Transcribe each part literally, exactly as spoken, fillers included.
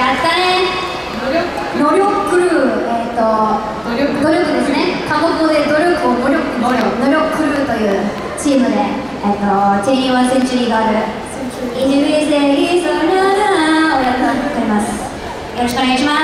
やったね。努力クルー、えっと努力ですね。韓国語で努力を努力努力努力クルーというチームで、えっとチェニーワンセンチュリーガールイジビリセリソナダをやってくれます。よろしくお願いします。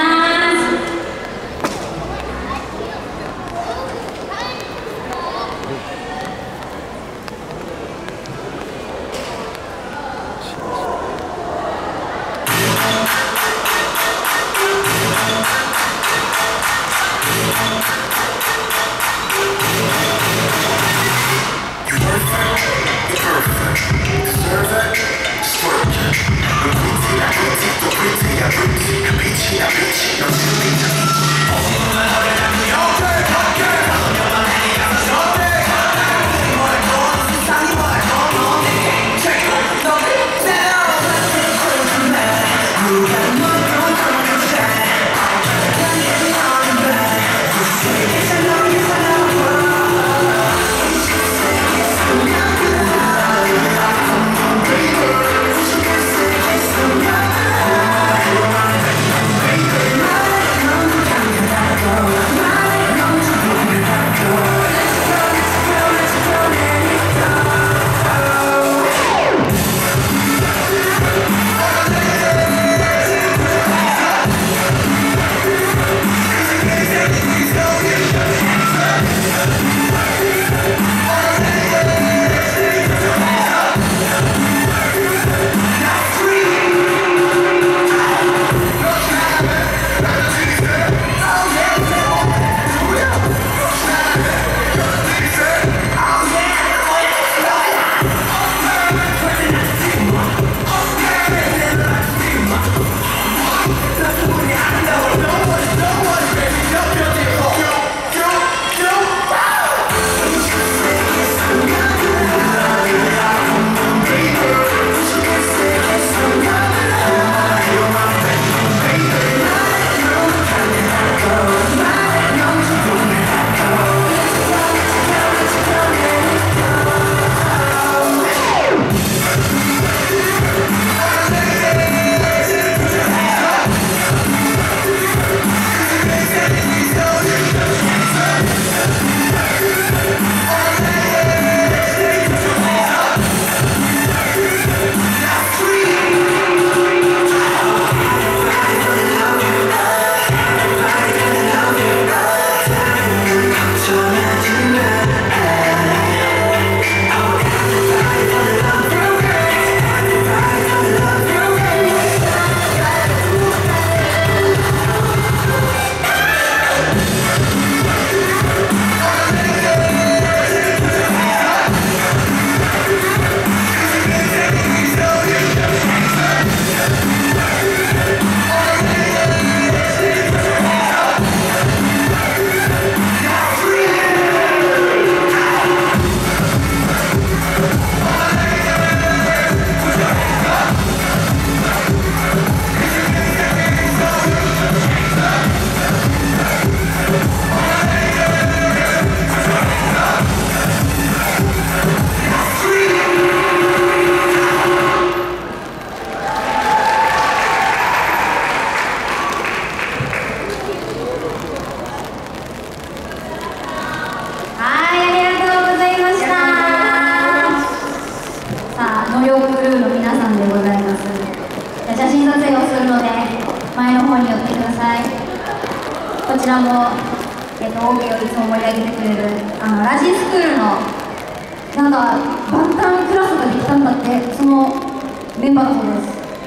こちらも、えー、とオーケーをいつも盛り上げてくれるあのラジースクールのなんか万端クラスができたんだって、そのメンバーだそうです。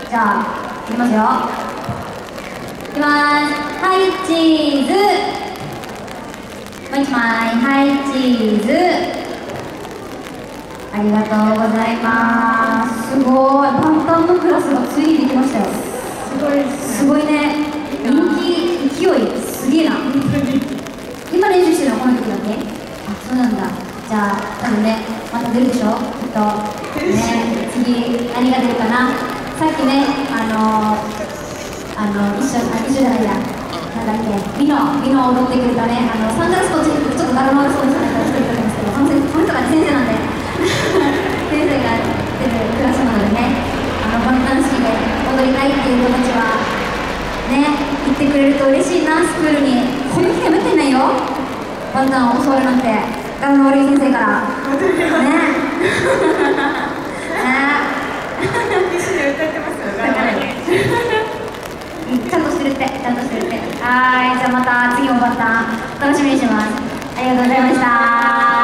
じゃあいきますよ、いきます。はいチーズ、もう一枚、はいチーズ、ありがとうございます。すごい、万端のクラスがついにできましたよ。すごいすごいね、人気勢いすげえな。今練習してるのはこの時だけ？あ、そうなんだ。じゃあ多分ね、また出るでしょ、きっとね。次何が出るかな。さっきね、あのー、あの一緒あ一緒じゃないや、なんだっけ、ミノミノを踊ってくれたね、あのサングラスこっちにちょっとだるまがそうですね、してくれたんですけど、この人が先生なんで先生が出るクラスなのでね、あの万端式で踊りたいっていう子たちはスクールに本気で見てないよ。バンタンを教わるなんて柄の悪い先生からね。 必死で歌ってますよね。 ちゃんとしてるって、ちゃんとしてるって。はい、じゃあまた次もバンタン楽しみにしてます。ありがとうございました。